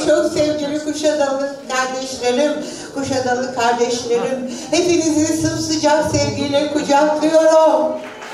çok sevgili Kuşadalı kardeşlerim, Kuşadalı kardeşlerim, hepinizi sımsıcak sevgiyle kucaklıyorum.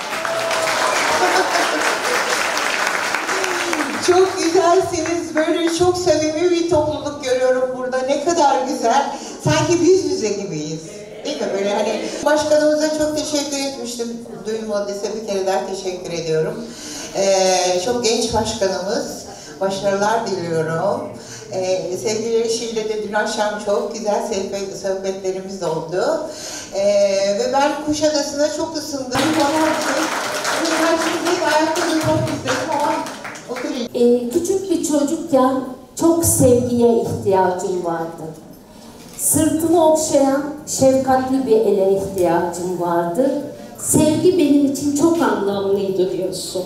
Çok güzelsiniz, böyle çok samimi bir topluluk görüyorum burada. Ne kadar güzel, sanki yüz yüze gibiyiz. Değil mi böyle hani? Başkanımıza çok teşekkür etmiştim. Duymadıysa bir kere daha teşekkür ediyorum. Çok genç başkanımız. Başarılar diliyorum. Sevgili eşiyle de dün akşam çok güzel sohbetlerimiz oldu. Ve ben Kuşadası'na çok ısındım falan. Herkes ayakta durmak istedim ama oturayım. Küçük bir çocukken çok sevgiye ihtiyacım vardı. Sırtımı okşayan şefkatli bir ele ihtiyacım vardı. Sevgi benim için çok anlamlıydı diyorsun.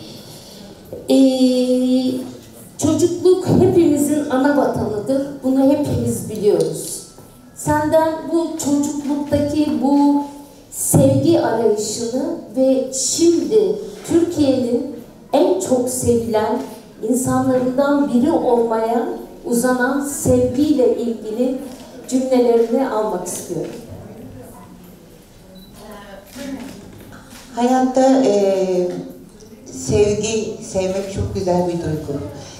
Çocukluk hepimizin ana vatanıdır. Bunu hepimiz biliyoruz. Senden bu çocukluktaki bu sevgi arayışını ve şimdi Türkiye'nin en çok sevilen insanlarından biri olmaya uzanan sevgiyle ilgili cümlelerini almak istiyorum. Hayatta sevmek çok güzel bir duygu.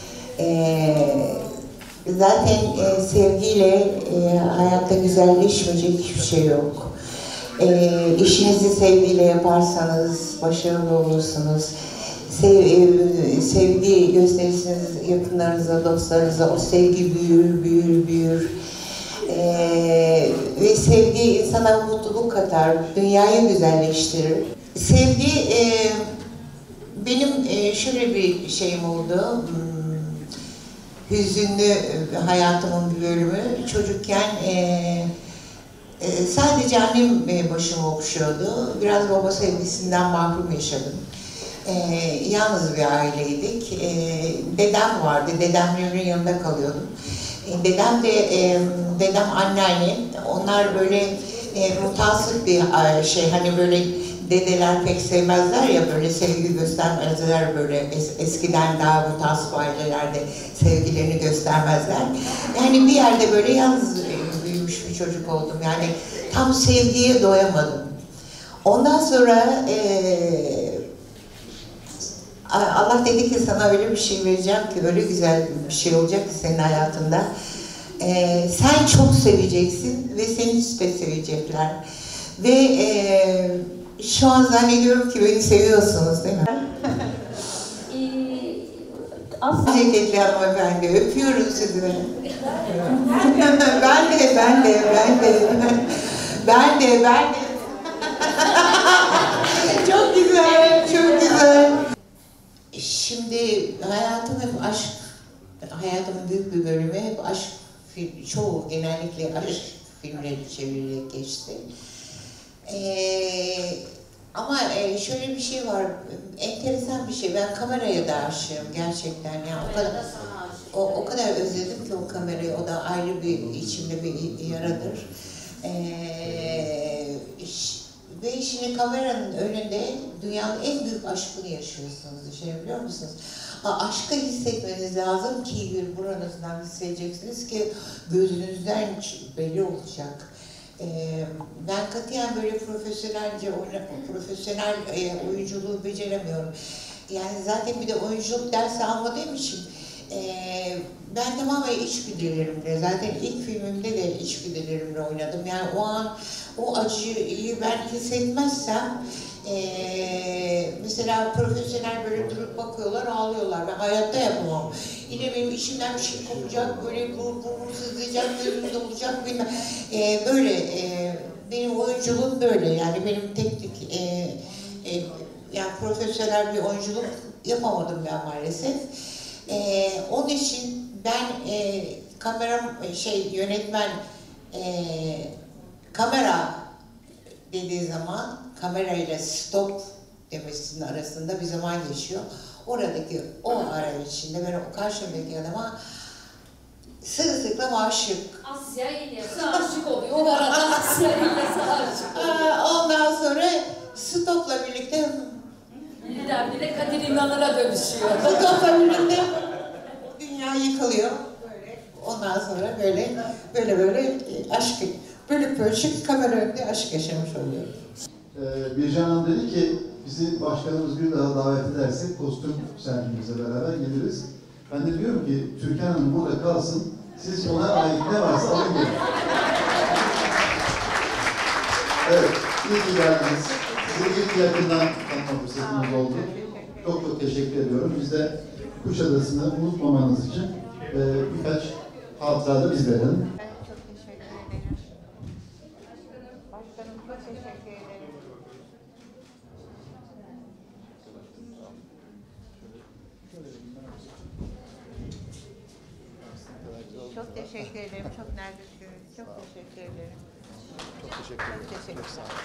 Zaten sevgiyle hayatta güzelleşmeyecek hiçbir şey yok. İşinizi sevgiyle yaparsanız başarılı olursunuz. Sevgi gösterirseniz yakınlarınıza, dostlarınıza o sevgi büyür. Ve sevgi insana mutluluk katar, dünyayı güzelleştirir. Sevgi, benim şöyle bir şeyim oldu, hüzünlü hayatımın bir bölümü. Çocukken sadece annem başımı okşuyordu, biraz baba sevgisinden mahrum yaşadım. Yalnız bir aileydik, dedem vardı, dedemlerin yanında kalıyordum. Dedem anneannem, onlar böyle mutasip bir şey, hani böyle dedeler pek sevmezler ya, böyle sevgi göstermezler, böyle eskiden daha mutasip ailelerde sevgilerini göstermezler. Yani bir yerde böyle yalnız büyümüş bir çocuk oldum, yani tam sevgiye doyamadım. Ondan sonra Allah dedi ki sana öyle bir şey vereceğim ki, öyle güzel bir şey olacak ki senin hayatında. Sen çok seveceksin ve seni de sevecekler. Ve şu an zannediyorum ki beni seviyorsunuz değil mi? Ceketli hanımefendi, öpüyorum sizi. Ben de. Çok güzel, çok güzel. Şimdi hayatım hep aşk, hayatımın büyük bir bölümü hep aşk, çoğu genellikle aşk filmleri çevrilerek geçti. Ama şöyle bir şey var, enteresan bir şey, ben kameraya da aşığım gerçekten. Yani o kadar özledim ki o kamerayı, o da ayrı bir, içimde bir yaradır. Ve şimdi kameranın önünde dünyanın en büyük aşkını yaşıyorsunuz, düşünebiliyor musunuz? Aşkı hissetmeniz lazım ki buranızdan hissedeceksiniz ki gözünüzden belli olacak. Ben katiyen böyle profesyonel oyunculuğu beceremiyorum. Yani zaten bir de oyunculuk dersi almadığım için ben tamamen içgüdülerimle, zaten ilk filmimde de içgüdülerimle oynadım. Yani o an o acıyı ben hissetmezsem, mesela profesyonel böyle durup bakıyorlar, ağlıyorlar. Ben hayatta yapamam. Yine benim içimden bir şey kopacak, böyle burnum sızlayacak, gözüm dolacak, bilmem. Böyle, benim oyunculuğum böyle, yani benim teknik, yani profesyonel bir oyunculuk yapamadım ben maalesef. Onun için ben yönetmen kamera dediği zaman kamerayla stop demesinin arasında bir zaman geçiyor. Oradaki o ara içinde ben o karşımdaki adama sırılsıklam aşık. Asya İlyas'a aşık oluyor. O arada Asya İlyas'a aşık oluyor. Ondan sonra stopla birlikte birdenbire Kadir İnanır'a dönüşüyor. Stopla birlikte dünya yıkılıyor. Böyle Ondan sonra böyle aşk, bölük kamera önünde aşk yaşamış oluyoruz. Bircan Hanım dedi ki bizi başkanımız bir daha davet ederse kostüm sergimizle beraber geliriz. Ben de diyorum ki Türkan Hanım burada kalsın, siz ona ait ne varsa alın gelin. Evet, iyi ki geldiniz. Sizi ilk yakından tanıma fırsatımız oldu. Çok çok teşekkür ediyorum. Biz de Kuşadası'nı unutmamanız için birkaç hatıra da biz verelim. Çok teşekkür ederim. Başkanım çok teşekkür ederim. Çok teşekkür ederim. Çok neredesiniz? Çok teşekkür ederim. Çok teşekkür ederim. Çok teşekkür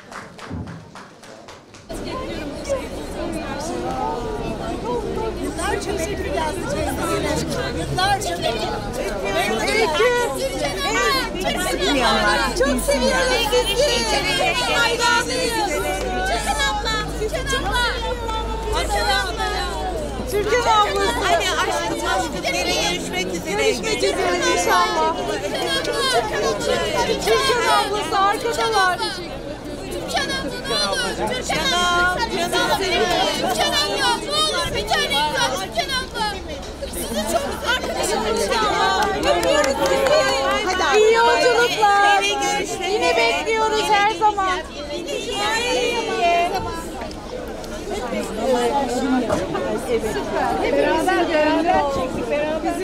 Yıllarca mektup yazdı kendisine. Yıllarca mektup. Çok seviyoruz sizi. Hayranıyız. Türkan abla. Türkan abla. Hadi aşkım nereye görüşmek üzere. Görüşmek üzere inşallah. Türkan ablası arkadaşlar. Türkan abla. Türkan abla ne olur bir tane imza Türkan abla. Sizi çok arkadaşım inşallah. Öpüyoruz sizi. Hadi İyi yolculuklar. Yine bekliyoruz her zaman. Evet. Beraber çektik. Beraber.